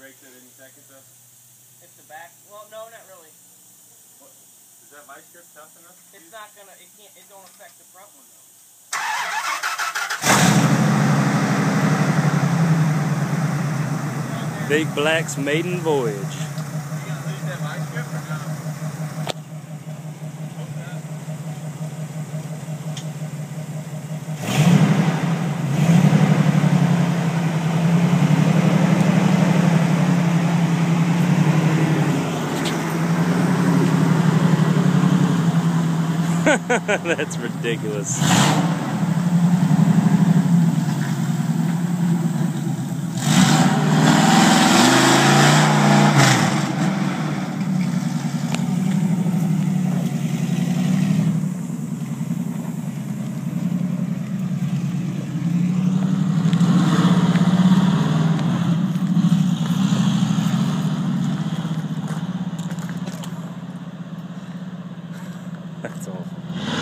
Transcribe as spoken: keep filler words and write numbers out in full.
brakes at any second though? It's the back. Well, no, not really. What? Is that vice grip tough enough? It's use? Not gonna. It can't. It don't affect the front one though. Big Black's maiden voyage. Are you gonna lose that vice grip or no? That's ridiculous. That's awful.